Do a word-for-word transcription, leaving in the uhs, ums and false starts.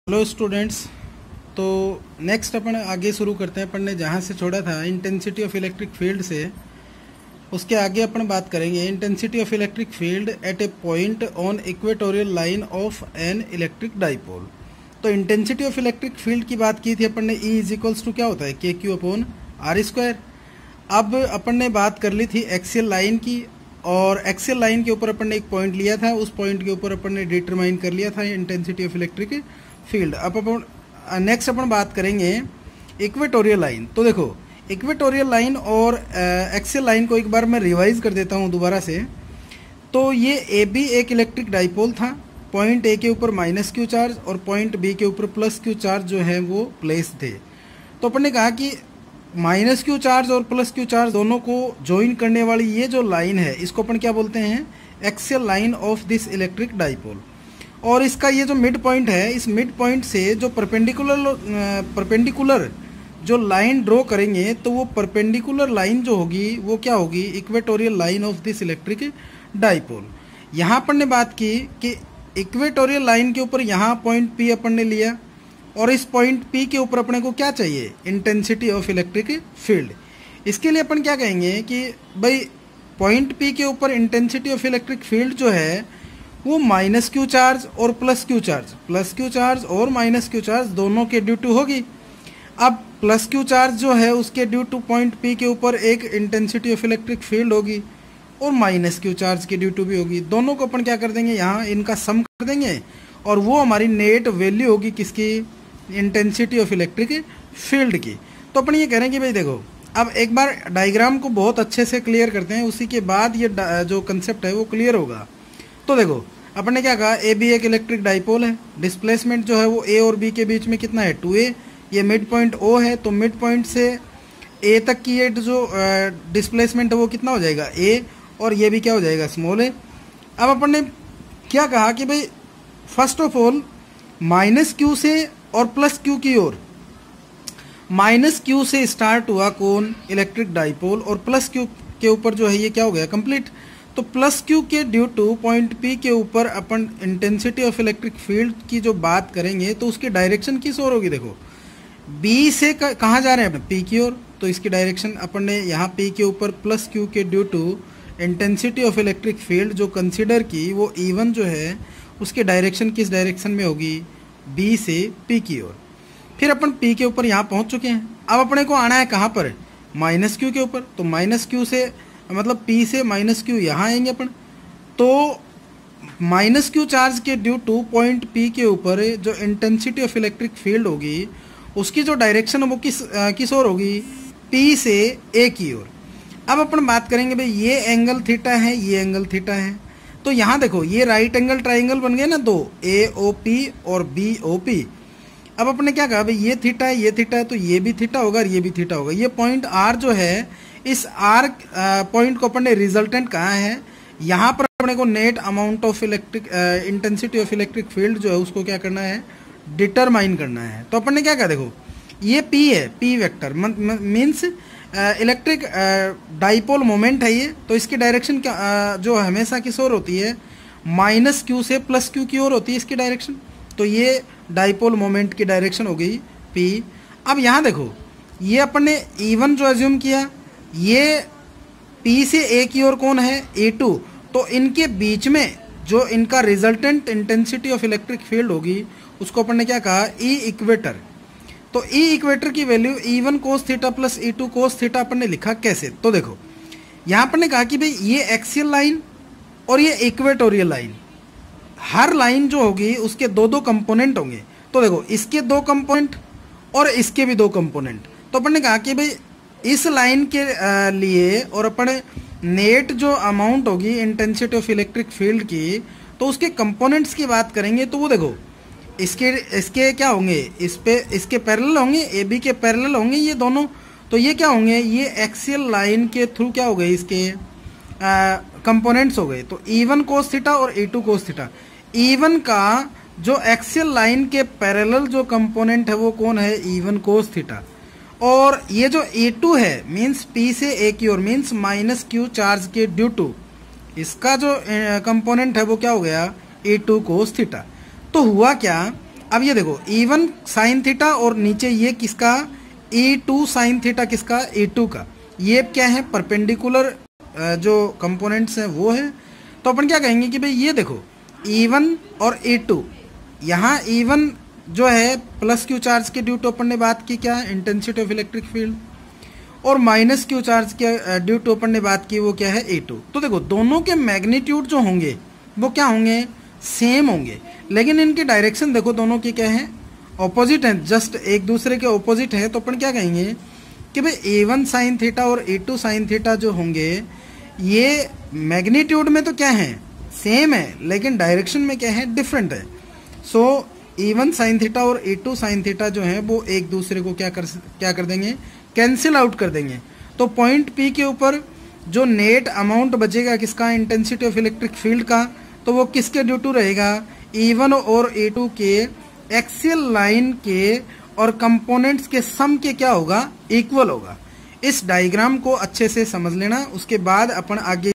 Hello students. तो next अपन आगे शुरू करते हैं। अपन ने जहाँ से छोड़ा था इंटेंसिटी ऑफ इलेक्ट्रिक फील्ड से, उसके आगे अपन बात करेंगे intensity of electric field at a point on equatorial line of an electric dipole. तो इंटेंसिटी ऑफ इलेक्ट्रिक फील्ड की बात की थी अपन ने, ई इज इक्वल्स टू क्या होता है, के क्यू अपॉन आर स्क्वायर। अब अपन ने बात कर ली थी एक्सियल लाइन की, और एक्सियल लाइन के ऊपर अपन ने एक पॉइंट लिया था, उस पॉइंट के ऊपर अपन ने डिटरमाइन कर लिया था इंटेंसिटी ऑफ इलेक्ट्रिक फील्ड। अब अपन नेक्स्ट अपन बात करेंगे इक्वेटोरियल लाइन। तो देखो इक्वेटोरियल लाइन और एक्सियल लाइन को एक बार मैं रिवाइज कर देता हूँ दोबारा से। तो ये ए बी एक इलेक्ट्रिक डाइपोल था, पॉइंट ए के ऊपर माइनस क्यू चार्ज और पॉइंट बी के ऊपर प्लस क्यू चार्ज जो है वो प्लेस थे। तो अपन ने कहा कि माइनस क्यू चार्ज और प्लस क्यू चार्ज दोनों को ज्वाइन करने वाली ये जो लाइन है, इसको अपन क्या बोलते हैं, axial line of this electric dipole. और इसका ये जो मिड पॉइंट है, इस मिड पॉइंट से जो परपेंडिकुलर परपेंडिकुलर जो लाइन ड्रॉ करेंगे, तो वो परपेंडिकुलर लाइन जो होगी वो क्या होगी, equatorial line of this electric dipole. यहाँ अपन ने बात की कि इक्वेटोरियल लाइन के ऊपर यहाँ पॉइंट पी अपन ने लिया, और इस पॉइंट पी के ऊपर अपने को क्या चाहिए, इंटेंसिटी ऑफ इलेक्ट्रिक फील्ड। इसके लिए अपन क्या कहेंगे कि भाई पॉइंट पी के ऊपर इंटेंसिटी ऑफ इलेक्ट्रिक फील्ड जो है वो माइनस क्यू चार्ज और plus Q charge plus Q charge और माइनस क्यू चार्ज दोनों के ड्यू टू होगी। अब प्लस क्यू चार्ज जो है उसके ड्यू टू पॉइंट पी के ऊपर एक इंटेंसिटी ऑफ इलेक्ट्रिक फील्ड होगी, और माइनस क्यू चार्ज के ड्यू टू भी होगी। दोनों को अपन क्या कर देंगे, यहाँ इनका सम कर देंगे, और वो हमारी नेट वैल्यू होगी किसकी, इंटेंसिटी ऑफ इलेक्ट्रिक फील्ड की। तो अपन ये कह रहे हैं कि भाई देखो, अब एक बार डायग्राम को बहुत अच्छे से क्लियर करते हैं, उसी के बाद ये जो कंसेप्ट है वो क्लियर होगा। तो देखो अपन ने क्या कहा, ए बी एक इलेक्ट्रिक डाइपोल है, डिस्प्लेसमेंट जो है वो ए और बी के बीच में कितना है, टू ए। ये मिड पॉइंट ओ है, तो मिड पॉइंट से ए तक की ये जो डिस्प्लेसमेंट है वो कितना हो जाएगा, ए, और ये भी क्या हो जाएगा, स्मॉल ए। अब अपन ने क्या कहा कि भाई first of all minus Q से और प्लस क्यू की ओर, माइनस क्यू से स्टार्ट हुआ कौन, इलेक्ट्रिक डाइपोल, और प्लस क्यू के ऊपर जो है ये क्या हो गया, कंप्लीट। तो प्लस क्यू के ड्यू टू पॉइंट पी के ऊपर अपन इंटेंसिटी ऑफ इलेक्ट्रिक फील्ड की जो बात करेंगे, तो उसकी डायरेक्शन किस ओर होगी, देखो बी से कहाँ जा रहे हैं अपन, पी की ओर। तो इसकी डायरेक्शन अपन ने यहाँ पी के ऊपर प्लस क्यू के due to intensity of electric field जो कंसिडर की, वो ई वन जो है उसकी डायरेक्शन किस डायरेक्शन में होगी, बी से पी की ओर। फिर अपन पी के ऊपर यहाँ पहुँच चुके हैं। अब अपने को आना है कहाँ पर, माइनस क्यू के ऊपर। तो माइनस क्यू से मतलब P से माइनस क्यू यहाँ आएंगे अपन। तो माइनस क्यू चार्ज के ड्यू टू पॉइंट P के ऊपर जो इंटेंसिटी ऑफ इलेक्ट्रिक फील्ड होगी, उसकी जो डायरेक्शन है वो किस आ, किस ओर होगी, P से A की ओर। अब अपन बात करेंगे भाई ये एंगल थीटा है, ये एंगल थीटा है। तो यहाँ देखो ये राइट एंगल ट्राइंगल बन गए ना दो, ए ओ पी और बी ओ पी। अब अपने क्या कहा भाई ये थीटा है, ये थीटा है, तो ये भी थीटा होगा और ये भी थीटा होगा। ये पॉइंट आर जो है, इस आर पॉइंट को अपन ने रिजल्टेंट कहा है, यहाँ पर अपने को net amount of electric intensity of electric field जो है उसको क्या करना है, डिटरमाइन करना है। तो अपन ने क्या कहा, देखो ये P है, P vector means electric dipole moment है ये। तो इसकी डायरेक्शन क्या uh, जो हमेशा किस ओर होती है, माइनस क्यू से प्लस क्यू की ओर होती है इसकी डायरेक्शन। तो ये डाइपोल मोमेंट की डायरेक्शन हो गई P। अब यहाँ देखो ये अपन ने ई वन जो एज्यूम किया, ये P से A की ओर कौन है, ए टू। तो इनके बीच में जो इनका resultant intensity of electric field होगी उसको अपन ने क्या कहा, ई इक्वेटर। तो ई इक्वेटर की value E one cos theta plus E two cos theta अपन ने लिखा कैसे। तो देखो यहाँ अपन ने कहा कि भाई ये एक्सियल लाइन और ये इक्वेटोरियल लाइन, हर लाइन जो होगी उसके दो दो कंपोनेंट होंगे। तो देखो इसके दो कंपोनेंट और इसके भी दो कंपोनेंट। तो अपन ने कहा कि भाई इस लाइन के लिए और अपने नेट जो अमाउंट होगी इंटेंसिटी ऑफ इलेक्ट्रिक फील्ड की, तो उसके कंपोनेंट्स की बात करेंगे। तो वो देखो इसके इसके क्या होंगे, इस पे इसके पैरेलल होंगे, ए बी के पैरेलल होंगे ये दोनों। तो ये क्या होंगे, ये एक्सियल लाइन के थ्रू क्या हो गए, इसके कंपोनेंट्स हो गए। तो ई वन कोस थीटा और E two cos theta. E one का जो एक्सियल लाइन के पैरेलल जो कंपोनेंट है वो कौन है, ई वन कोस थीटा। और ये जो ए टू है मीन्स P से A की ओर, मीन्स माइनस क्यू चार्ज के ड्यू टू, इसका जो कंपोनेंट है वो क्या हो गया, ए टू कोस थीटा। तो हुआ क्या, अब ये देखो ई वन साइन थीटा और नीचे ये किसका ई टू साइन थीटा किसका ई टू का, ये क्या है परपेंडिकुलर जो कंपोनेंट्स हैं वो है। तो अपन क्या कहेंगे कि भाई ये देखो ई वन और ई टू, यहाँ ई वन जो है प्लस क्यू चार्ज के ड्यू टू अपन ने बात की क्या इंटेंसिटी ऑफ इलेक्ट्रिक फील्ड, और माइनस क्यू चार्ज के ड्यू टू अपन ने बात की वो क्या है ई टू। तो देखो दोनों के मैग्नीट्यूड जो होंगे वो क्या होंगे सेम होंगे, लेकिन इनकी डायरेक्शन देखो दोनों की क्या है ऑपोजिट है, जस्ट एक दूसरे के ऑपोजिट है। तो अपन क्या कहेंगे कि भाई ए वन साइन थीटा और ए टू साइन थीटा जो होंगे ये मैग्नीट्यूड में तो क्या है सेम है, लेकिन डायरेक्शन में क्या है डिफरेंट है। So A one sine theta और ए टू साइन थीटा जो है वो एक दूसरे को क्या कर क्या कर देंगे कैंसिल आउट कर देंगे। तो पॉइंट पी के ऊपर जो नेट अमाउंट बचेगा किसका इंटेंसिटी ऑफ इलेक्ट्रिक फील्ड का, तो वो किसके ड्यू टू रहेगा ई वन और ए टू के एक्सियल लाइन के और कंपोनेंट्स के सम के क्या होगा इक्वल होगा। इस डायग्राम को अच्छे से समझ लेना, उसके बाद अपन आगे